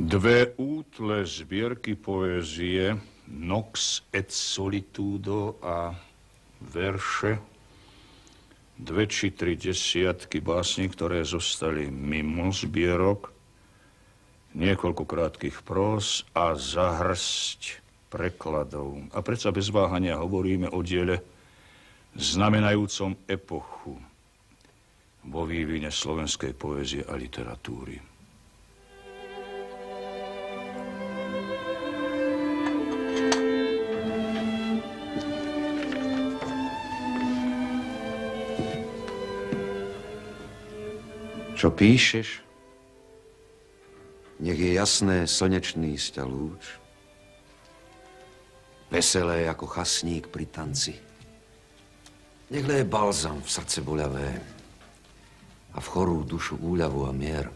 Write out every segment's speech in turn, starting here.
Dve útle zbierky poézie Nox et solitudo a verše, 2 či 3 desiatky básní, ktoré zostali mimo zbierok, niekoľko krátkych prós a zahrsť prekladov. A predsa bez váhania hovoríme o diele znamenajúcom epochu vo vývine slovenskej poézie a literatúry. Čo píšeš? Nech je jasné slnečný sťa lúč, veselé ako chasník pri tanci. Nech leje balzam v srdce boľavé a v chorú dušu úľavu a mier.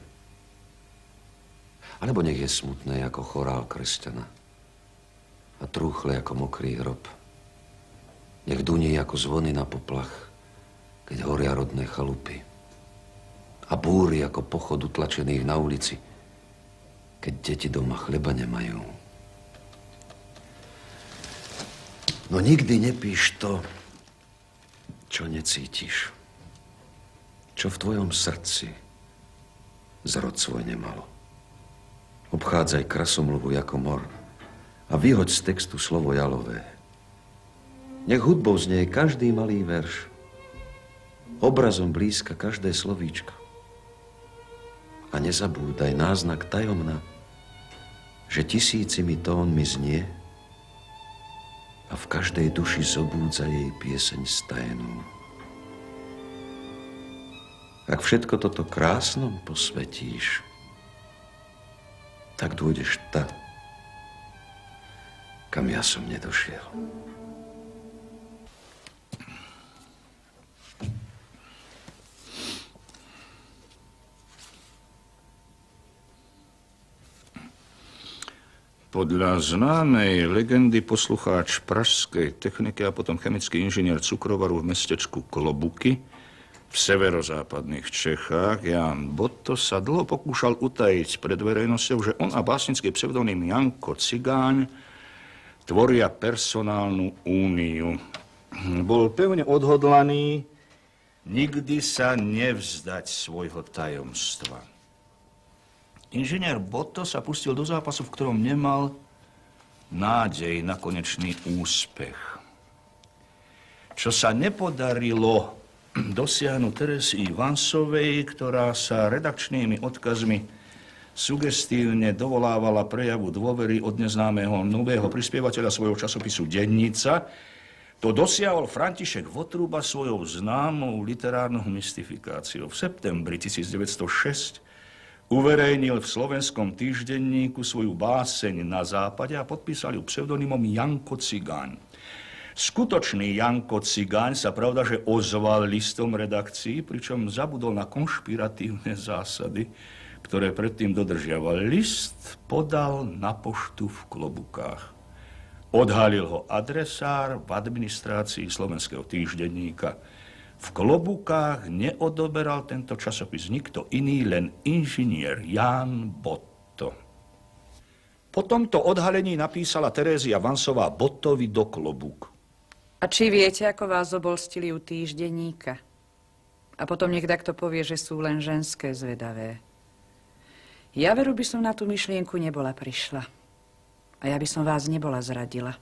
Alebo nech je smutné ako chorál kresťana a trúchle ako mokrý hrob. Nech duní ako zvony na poplach, keď horia rodné chalupy. A búry ako pochod utlačených na ulici, keď deti doma chleba nemajú. No nikdy nepíš to, čo necítiš. Čo v tvojom srdci zrod svoj nemalo. Obchádzaj krasomluvu ako mor a vyhoď z textu slovo jalové. Nech hudbou znie každý malý verš, obrazom blízka každé slovíčko. A nezabúdaj náznak tajomna, že tisícimi tónmi znie a v každej duši zobúdza jej pieseň stajenú. Ak všetko toto krásnom posvetíš, tak dôjdeš ta, kam ja som nedošiel. Podľa známej legendy poslucháč pražskej techniky a potom chemický inžinier cukrovaru v mestečku Klobuky v severozápadných Čechách Ján Botto sa dlho pokúšal utajiť pred verejnosťou, že on a básnický pseudonym Janko Cigáň tvoria personálnu úniu. Bol pevne odhodlaný nikdy sa nevzdať svojho tajomstva. Inžinier Botto sa pustil do zápasu, v ktorom nemal nádej na konečný úspech. Čo sa nepodarilo dosiahnuť Teresii Vansovej, ktorá sa redakčnými odkazmi sugestívne dovolávala prejavu dôvery od neznámeho nového prispievateľa svojho časopisu Dennica, to dosiahol František Votruba svojou známou literárnou mystifikáciou. V septembri 1906 uverejnil v Slovenskom týždenníku svoju báseň Na západe a podpísal ju pseudonymom Janko Cigáň. Skutočný Janko Cigáň sa pravda, že ozval listom redakcií, pričom zabudol na konšpiratívne zásady, ktoré predtým dodržiaval. List podal na poštu v Klobukách. Odhalil ho adresár v administrácii Slovenského týždenníka. V Klobukách neodoberal tento časopis nikto iný, len inžinier Ján Botto. Po tomto odhalení napísala Terézia Vansová Bottovi do Klobúk. A či viete, ako vás obolstili u týždenníka? A potom nech takto povie, že sú len ženské zvedavé. Ja veru by som na tú myšlienku nebola prišla. A ja by som vás nebola zradila.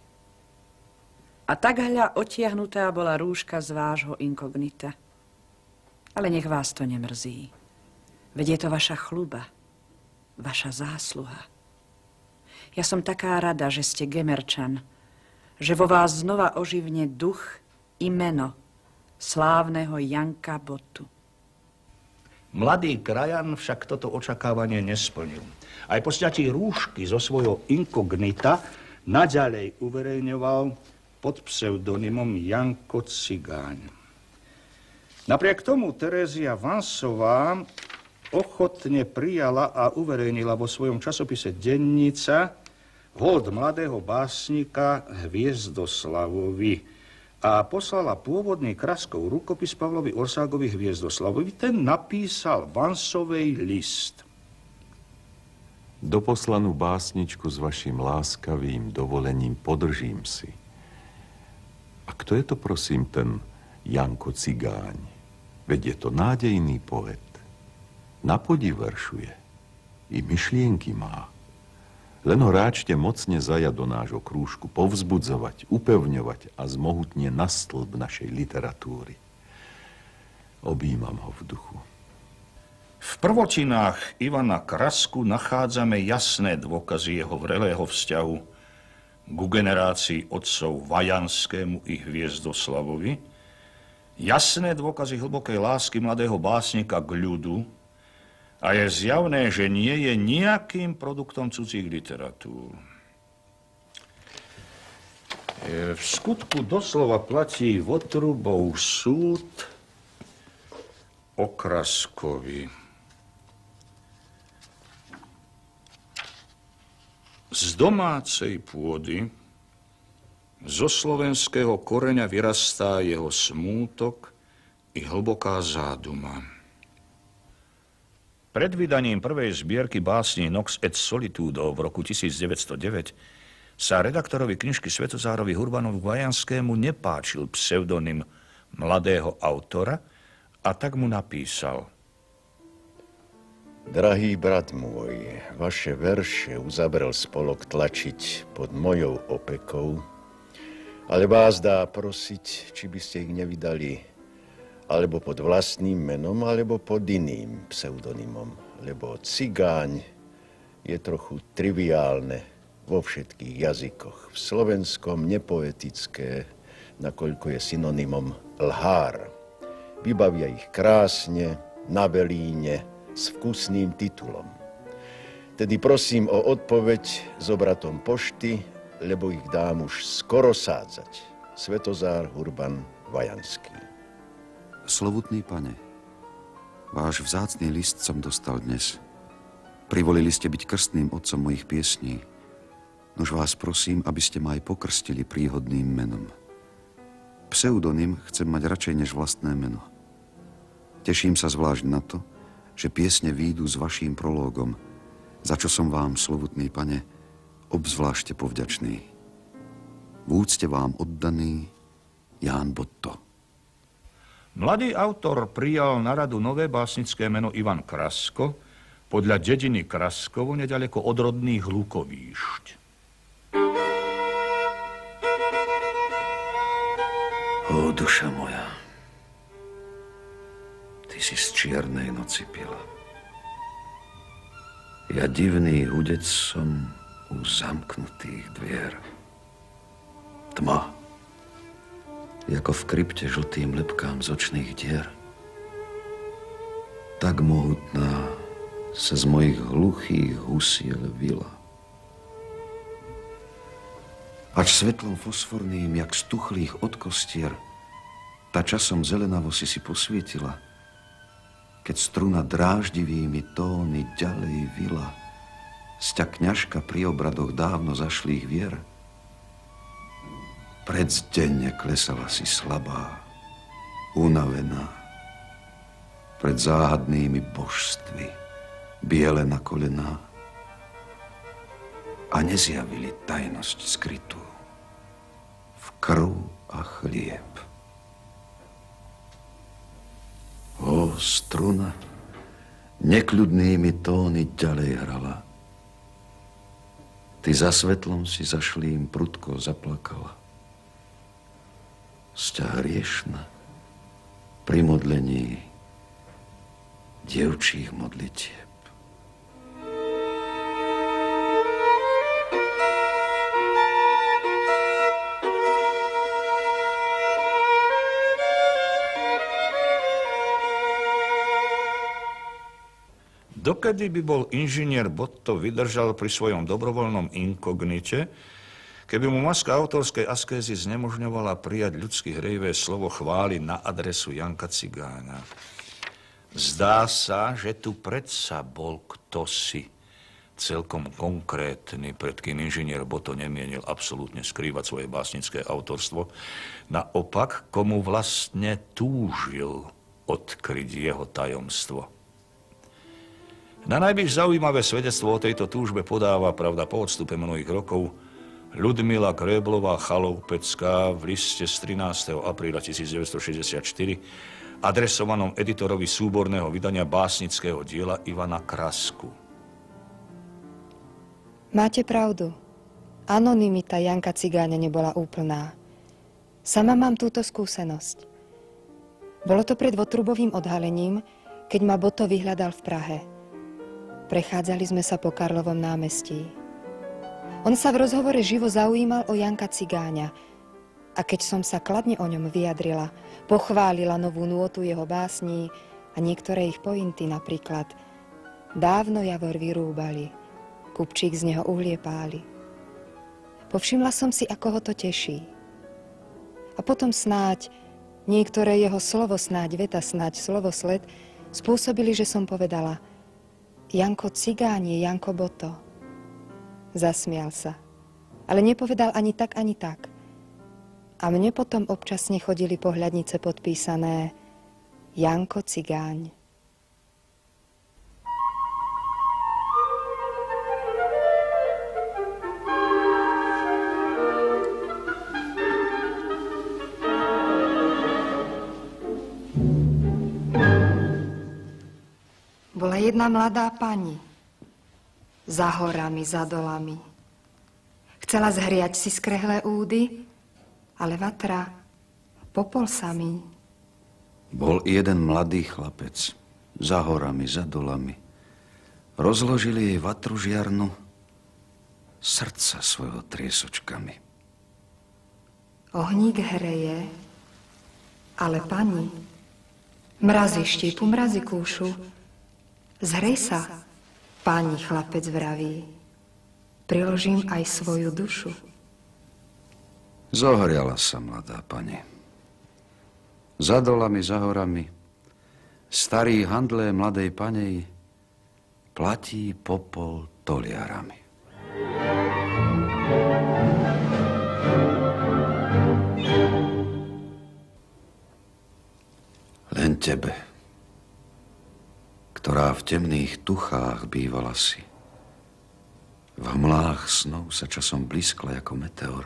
A tak hľa odtiahnutá bola rúška z vášho inkognita. Ale nech vás to nemrzí. Veď je to vaša chluba, vaša zásluha. Ja som taká rada, že ste Gemerčan, že vo vás znova oživne duch i meno slávneho Janka Bottu. Mladý krajan však toto očakávanie nesplnil. Aj po sťatí rúšky zo svojho inkognita naďalej uverejňoval pod pseudonymom Janko Cigáň. Napriek tomu Terézia Vansová ochotne prijala a uverejnila vo svojom časopise Dennica hold mladého básnika Hviezdoslavovi a poslala pôvodný Kraskov rukopis Pavlovi Orságovi Hviezdoslavovi. Ten napísal Vansovej list. Doposlanú básničku s vašim láskavým dovolením podržím si. A kto je to, prosím, ten Janko Cigáň? Veď je to nádejný poet. Na podiv veršuje. I myšlienky má. Len ho ráčte mocne zajať do nášho krúžku, povzbudzovať, upevňovať a zmohutne na stĺp našej literatúry. Objímam ho v duchu. V prvotinách Ivana Krasku nachádzame jasné dôkazy jeho vrelého vzťahu ku generácii otcov Vajanskému i Hviezdoslavovi, jasné dôkazy hlbokej lásky mladého básnika k ľudu a je zjavné, že nie je nejakým produktom cudzích literatúr. V skutku doslova platí Votrubov súd o Kraskovi. Z domácej pôdy, zo slovenského koreňa vyrastá jeho smútok i hlboká záduma. Pred vydaním prvej zbierky básní Nox et Solitudo v roku 1909 sa redaktorovi knižky Svetozárovi Hurbanovi Vajanskému nepáčil pseudonym mladého autora a tak mu napísal: Drahý brat môj, vaše verše uzavrel spolok tlačiť pod mojou opekou, ale vás dá prosiť, či by ste ich nevydali alebo pod vlastným menom, alebo pod iným pseudonymom, lebo Cigáň je trochu triviálne vo všetkých jazykoch. V slovenskom nepoetické, nakoľko je synonymom lhár. Vybavia ich krásne, na velíne, s vkusným titulom. Tedy prosím o odpoveď s obratom pošty, lebo ich dám už skoro sádzať. Svetozár Hurban Vajanský. Slovutný pane, váš vzácny list som dostal dnes. Privolili ste byť krstným otcom mojich piesní. Nož vás prosím, aby ste ma aj pokrstili príhodným menom. Pseudonym chcem mať radšej než vlastné meno. Teším sa zvlášť na to, že piesne výjdu s vaším prológom, za čo som vám, slovutný pane, obzvlášte povďačný. V úcte vám oddaný Ján Botto. Mladý autor prijal na radu nové básnické meno Ivan Krasko podľa dediny Kraskovo neďaleko od rodných Lukovíšť. Ó, duša moja, ty si z čiernej noci pila. Ja divný hudec som u zamknutých dvier. Tma, ako v krypte žltým lepkám z očných dier. Tak mohutná sa z mojich hluchých husiel vila. Až svetlom fosforným, jak z tuchlých od kostier, tá časom zelenavo si posvietila, keď struna dráždivými tóny ďalej vila, sťa kňažka pri obradoch dávno zašlých vier. Predzdenne klesala si slabá, unavená, pred záhadnými božstvy, biele na kolená, a nezjavili tajnosť skrytú v krv a chlieb. Ó, struna, nekľudnými tóny ďalej hrala. Ty za svetlom si zašlým prudko zaplakala. Sťa hriešna pri modlení dievčích modlitieb. Dokedy by bol inžinier Botto vydržal pri svojom dobrovoľnom inkognite, keby mu maska autorskej askézy znemožňovala prijať ľudské hrejivé slovo chvály na adresu Janka Cigáňa? Zdá sa, že tu predsa bol ktosi celkom konkrétny, pred kým inžinier Botto nemienil absolútne skrývať svoje básnické autorstvo. Naopak, komu vlastne túžil odkryť jeho tajomstvo. Na najvyššie zaujímavé svedectvo o tejto túžbe podáva, pravda, po odstupe mnohých rokov, Ľudmila Kréblová-Chaloupecká v liste z 13. apríla 1964, adresovanom editorovi súborného vydania básnického diela Ivana Krasku. Máte pravdu. Anonymita Janka Cigáňa nebola úplná. Sama mám túto skúsenosť. Bolo to pred Votrubovým odhalením, keď ma Boto vyhľadal v Prahe. Prechádzali sme sa po Karlovom námestí. On sa v rozhovore živo zaujímal o Janka Cigáňa a keď som sa kladne o ňom vyjadrila, pochválila novú nôtu jeho básní a niektoré ich pointy, napríklad Dávno javor vyrúbali, kupčík z neho uhlie páli. Povšimla som si, ako ho to teší. A potom snáď niektoré jeho slovo, snáď veta, snáď slovosled spôsobili, že som povedala: Janko Cigáň je Janko Boto. Zasmial sa, ale nepovedal ani tak, ani tak. A mne potom občasne chodili pohľadnice podpísané Janko Cigáň. Bola jedna mladá pani, za horami, za dolami. Chcela zhriať si skrehlé údy, ale vatra popol samý. Bol jeden mladý chlapec, za horami, za dolami. Rozložili jej vatru žiarnu, srdca svojho triesočkami. Ohník hreje, ale pani, mrazy štípu, mrazy kúšu. Zhrej sa, pani chlapec vraví, priložím aj svoju dušu. Zohriala sa mladá pani. Za dolami, za horami, starí handlé mladej panej platí popol toliarami. Len tebe, ktorá v temných tuchách bývala si, v hmlách snov sa časom blízkla ako meteor.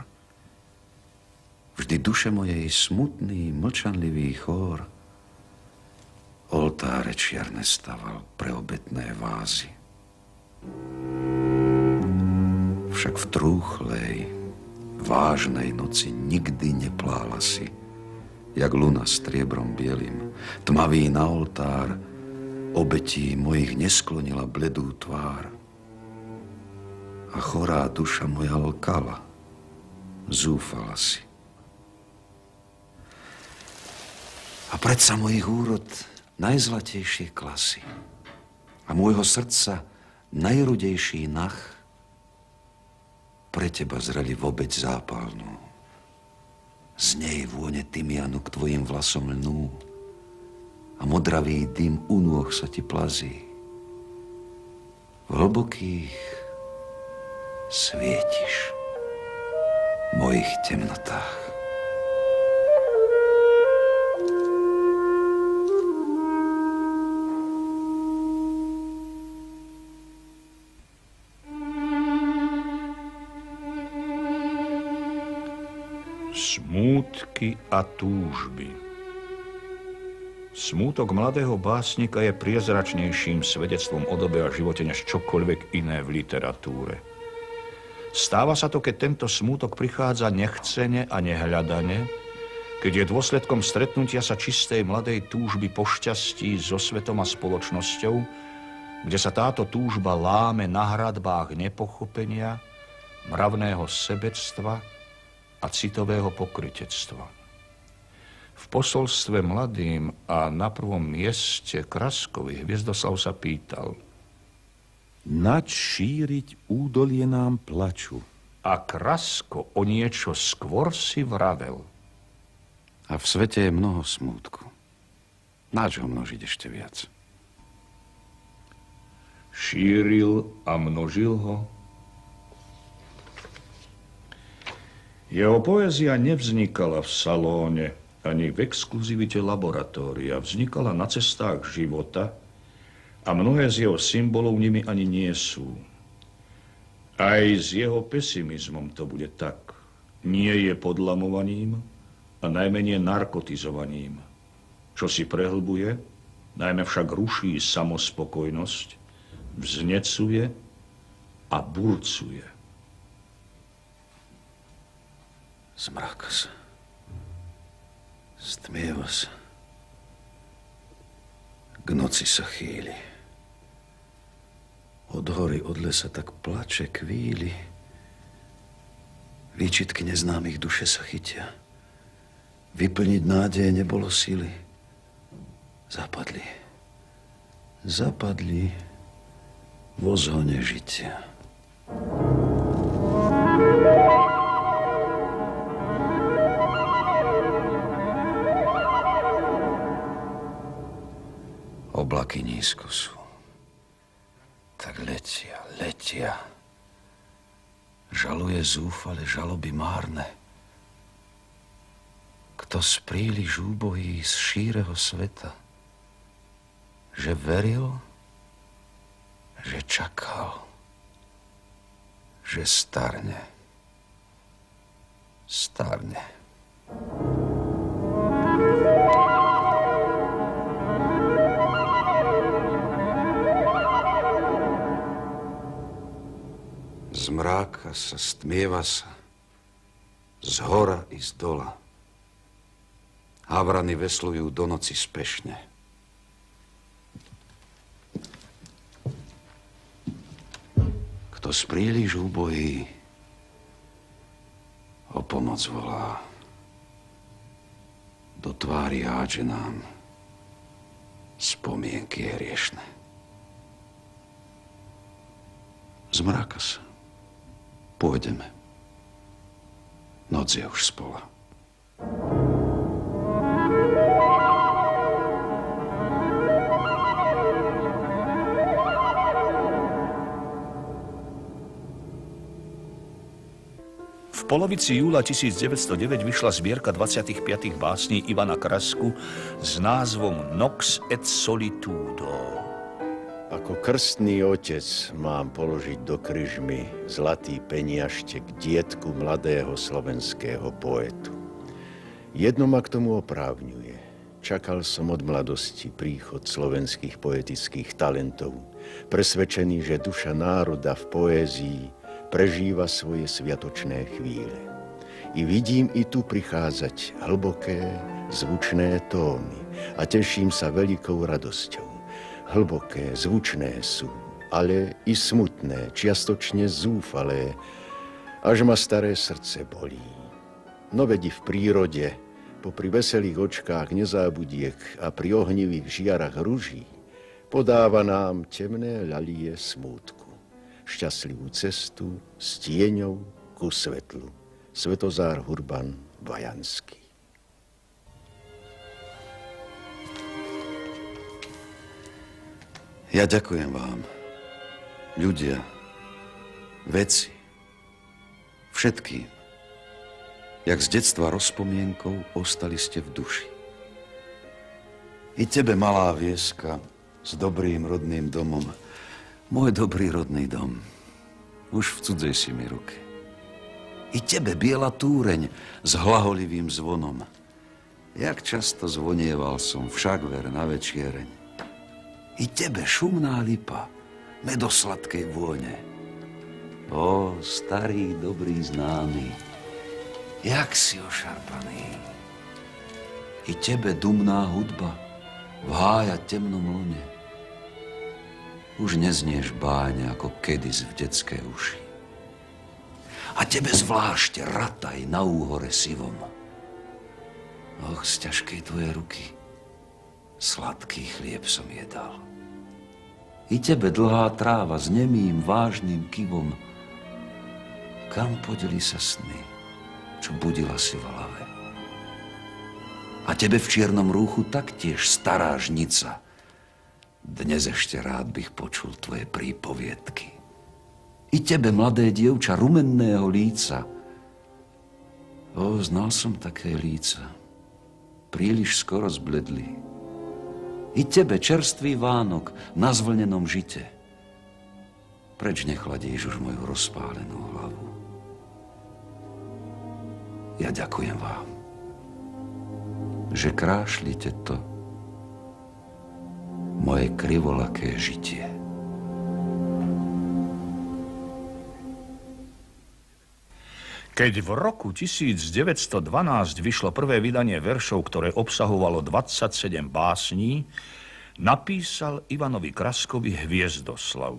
Vždy duše mojej smutný, mlčanlivý chór oltáre čierne staval pre obetné vázy. Však v trúchlej, vážnej noci nikdy neplála si, jak luna striebrom bielým, tmavý na oltár obetí mojich nesklonila bledú tvár. A chorá duša moja lkala, zúfala si. A predsa mojich úrod najzlatejšie klasy a môjho srdca najrudejší nach pre teba zreli v obeť zápalnú. Z nej vône tymianu k tvojim vlasom lnú a modravý dym u nôh sa ti plazí. V hlbokých svietiš v mojich temnotách. Smútky a túžby. Smútok mladého básnika je priezračnejším svedectvom o dobe a živote než čokoľvek iné v literatúre. Stáva sa to, keď tento smútok prichádza nechcene a nehľadane, keď je dôsledkom stretnutia sa čistej mladej túžby po šťastí so svetom a spoločnosťou, kde sa táto túžba láme na hradbách nepochopenia, mravného sebectva a citového pokrytectva. V posolstve mladým a na prvom mieste Kraskovi Hviezdoslav sa pýtal: Nač šíriť údolie nám plaču. A Krasko o niečo skôr si vravel: A v svete je mnoho smútku. Nač ho množiť ešte viac? Šíril a množil ho. Jeho poézia nevznikala v salóne ani v exkluzivite laboratória. Vznikala na cestách života A mnohé z jeho symbolov nimi ani nie sú. Aj s jeho pesimizmom to bude tak. Nie je podlamovaním a najmenej narkotizovaním. Čo si prehlbuje, najmä však ruší samospokojnosť, vznecuje a burcuje. Zmráka sa. Stmieva sa. K noci sa chýli. Od hory, od lesa tak plače, kvíli. Výčitky neznámych duše sa chytia. Vyplniť nádeje nebolo sily. Zapadli. Zapadli vo zhone žitia. Oblaky nízko sú. Tak letia, letia. Žaluje zúfale žaloby márne. Kto z príliš úbohý z šíreho sveta, že veril, že čakal, že starne. Starne. Zmráka sa, stmieva sa, z hora i z dola. Havrany veslujú do noci spešne. Kto z príliš úbohý o pomoc volá, do tvári hádže nám spomienky hriešne. Zmráka sa. Pôjdeme. Noc je už spola. V polovici júla 1909 vyšla zbierka 25. básní Ivana Krasku s názvom Nox et solitudo. Ako krstný otec mám položiť do kryžmy zlatý peniažtek dietku mladého slovenského poetu. Jedno ma k tomu oprávňuje. Čakal som od mladosti príchod slovenských poetických talentov, presvedčený, že duša národa v poézii prežíva svoje sviatočné chvíle. I vidím i tu prichádzať hlboké, zvučné tóny a teším sa veľkou radosťou. Hlboké, zvučné sú, ale i smutné, čiastočne zúfalé, až ma staré srdce bolí. No vedi v prírode, popri veselých očkách nezábudiek a pri ohnivých žiarach ruží, podáva nám temné ľalie smútku. Šťastlivú cestu s tieňou ku svetlu. Svetozár Hurban Vajanský. Ja ďakujem vám, ľudia, veci, všetkým. Jak z detstva rozpomienkou ostali ste v duši. I tebe, malá Vieska, s dobrým rodným domom, môj dobrý rodný dom, už v cudzej si mi ruke. I tebe, biela túreň s hlaholivým zvonom, jak často zvonieval som však ver na večiereň. I tebe, šumná lipa, medosladkej vône. Ó, starý, dobrý známy, jak si ošarpaný. I tebe, dumná hudba, v hája temnom lune. Už neznieš báne, ako kedys v detské uši. A tebe zvlášť rataj na úhore sivom. Och, z ťažkej tvojej ruky sladký chlieb som jedal. I tebe, dlhá tráva s nemým, vážnym kivom. Kam podeli sa sny, čo budila si v hlave? A tebe v čiernom rúchu taktiež stará žnica. Dnes ešte rád bych počul tvoje prípoviedky. I tebe, mladé dievča rumenného líca. Znal som také líca. Príliš skoro zbledli. I tebe čerstvý Vánok na zvlnenom žite. Preč nechladíš už moju rozpálenú hlavu. Ja ďakujem vám, že krášlite to moje krivolaké žitie. Keď v roku 1912 vyšlo prvé vydanie veršov, ktoré obsahovalo 27 básní, napísal Ivanovi Kraskovi Hviezdoslav.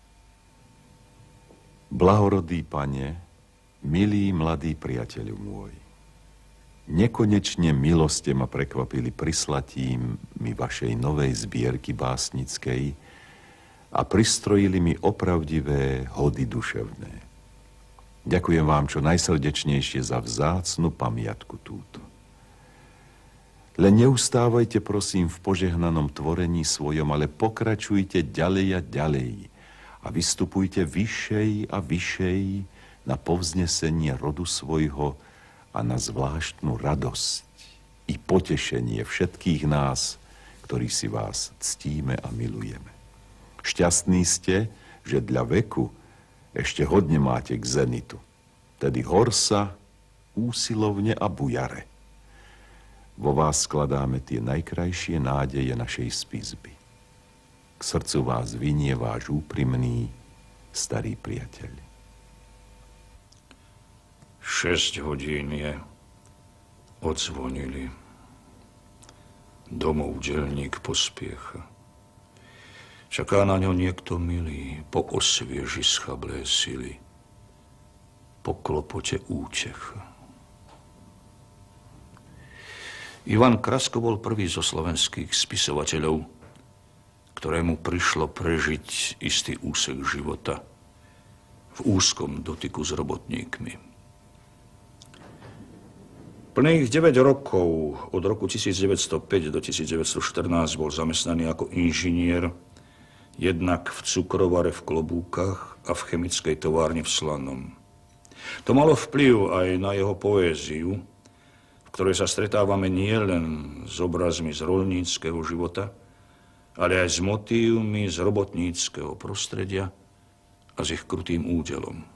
Blahorodý pane, milý mladý priateľu môj, nekonečne milo ste ma prekvapili prislatím mi vašej novej zbierky básnickej a pristrojili mi opravdivé hody duševné. Ďakujem vám čo najsrdečnejšie za vzácnu pamiatku túto. Len neustávajte, prosím, v požehnanom tvorení svojom, ale pokračujte ďalej a ďalej a vystupujte vyššej a vyššej na povznesenie rodu svojho a na zvláštnu radosť i potešenie všetkých nás, ktorí si vás ctíme a milujeme. Šťastní ste, že dla veku ešte hodne máte k zenitu, tedy horsa, úsilovne a bujare. Vo vás skladáme tie najkrajšie nádeje našej spisby. K srdcu vás vinie váš úprimný starý priateľ. 6 hodín je, odzvonili. Domov delník pospiecha. Čaká na ňo niekto milý, po osvieži schablé sily, po klopote útecha. Ivan Krasko bol prvý zo slovenských spisovateľov, ktorému prišlo prežiť istý úsek života v úzkom dotyku s robotníkmi. Plných 9 rokov, od roku 1905 do 1914, bol zamestnaný ako inžinier, jednak v cukrovare v Klobúkach a v chemickej továrni v Slanom. To malo vplyv aj na jeho poéziu, v ktorej sa stretávame nielen s obrazmi z roľníckeho života, ale aj s motívmi z robotníckeho prostredia a s ich krutým údelom.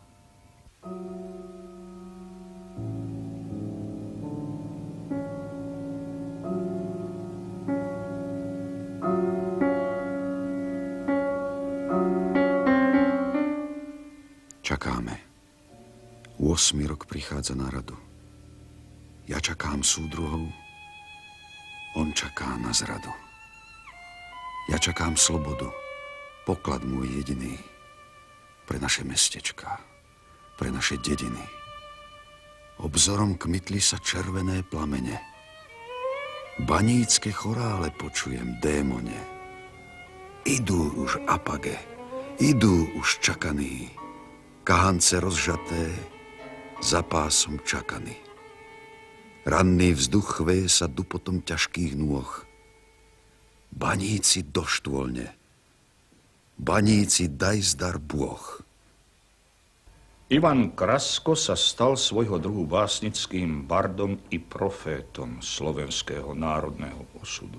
Čakáme. 8. rok prichádza na radu. Ja čakám súdruhov, on čaká na zradu. Ja čakám slobodu, poklad môj jediný, pre naše mestečká, pre naše dediny. Obzorom kmitli sa červené plamene. Banícke chorále počujem, démone. Idú už apage, idú už čakaní. Kahance rozžaté, za pásom čakany. Ranný vzduch chveje sa dupotom ťažkých nôh. Baníci doštôlne, baníci daj zdar Bôh. Ivan Krasko sa stal svojho druhu básnickým bardom i profétom slovenského národného osudu.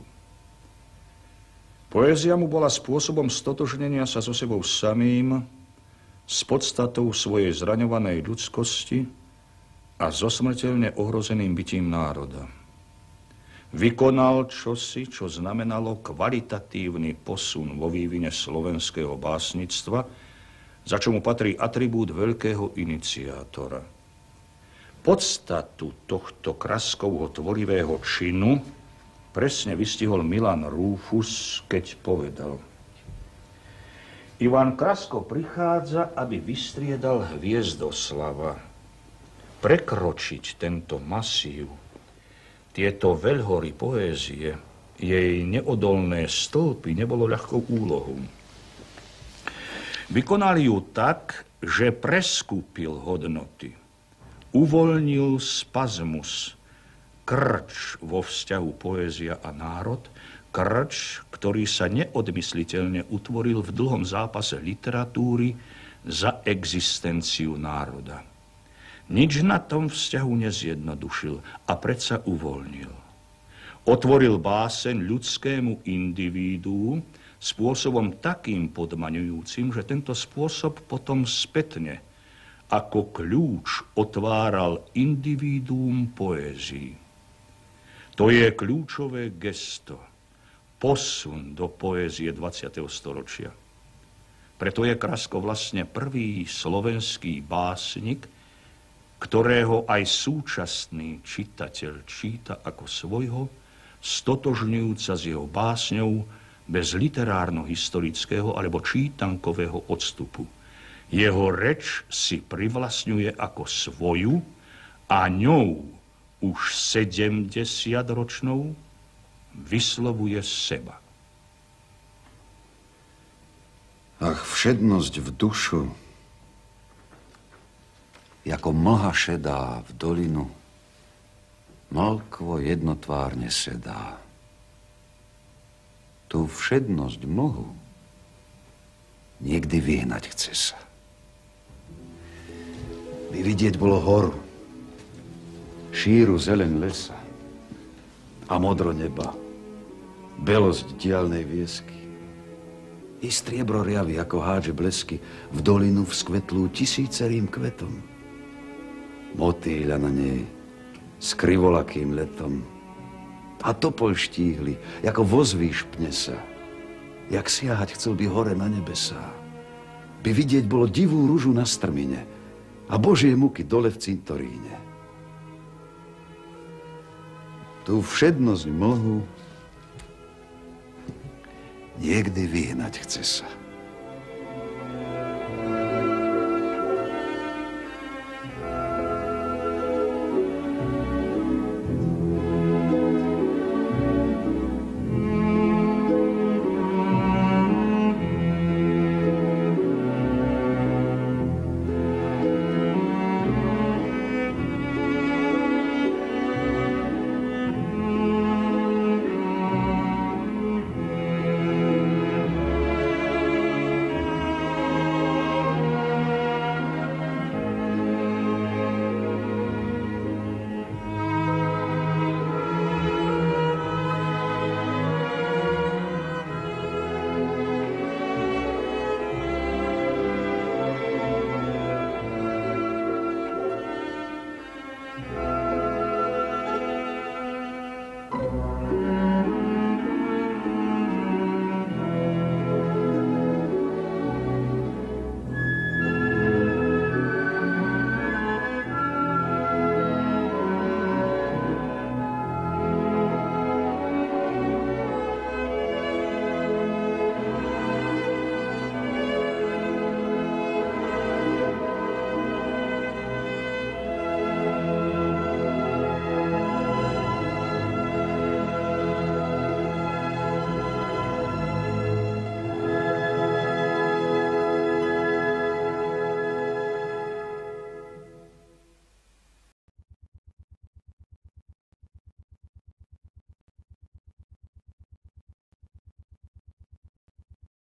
Poézia mu bola spôsobom stotožnenia sa so sebou samým, s podstatou svojej zraňovanej ľudskosti a so smrteľne ohrozeným bytím národa. Vykonal čosi, čo znamenalo kvalitatívny posun vo vývine slovenského básnictva, za čo mu patrí atribút veľkého iniciátora. Podstatu tohto Kraskovho tvorivého činu presne vystihol Milan Rúfus, keď povedal: Ivan Krasko prichádza, aby vystriedal Hviezdoslava. Prekročiť tento masív, tieto veľhory poézie, jej neodolné stĺpy nebolo ľahkou úlohou. Vykonal ju tak, že preskúpil hodnoty, uvoľnil spazmus, krč vo vzťahu poézia a národ, krč, ktorý sa neodmysliteľne utvoril v dlhom zápase literatúry za existenciu národa. Nič na tom vzťahu nezjednodušil a predsa uvoľnil. Otvoril báseň ľudskému indivíduu spôsobom takým podmaňujúcim, že tento spôsob potom spätne ako kľúč otváral individuum poézii. To je kľúčové gesto, posun do poézie 20. storočia. Preto je Krasko vlastne prvý slovenský básnik, ktorého aj súčasný čitateľ číta ako svojho, stotožňujúca s jeho básňou bez literárno-historického alebo čítankového odstupu. Jeho reč si privlastňuje ako svoju a ňou už 70-ročnou vyslovuje seba. Ach, všednosť v dušu, jako mlha šedá v dolinu, mlkvo jednotvárne sedá. Tú všednosť mlhu niekdy vyhnať chce sa. By vidieť bolo horu, šíru zeleň lesa a modro neba, belosť diaľnej viesky. I striebro riavy, ako hádže blesky, v dolinu vzkvetlú tisícerým kvetom. Motýľa na nej s krivolakým letom. A topol štíhli, ako vozvíš pne sa. Jak siahať chcel by hore na nebesá. By vidieť bolo divú ružu na strmine a Božie muky dole v cintoríne. Tú všednosť mlhu niekdy vyhnať chce sa.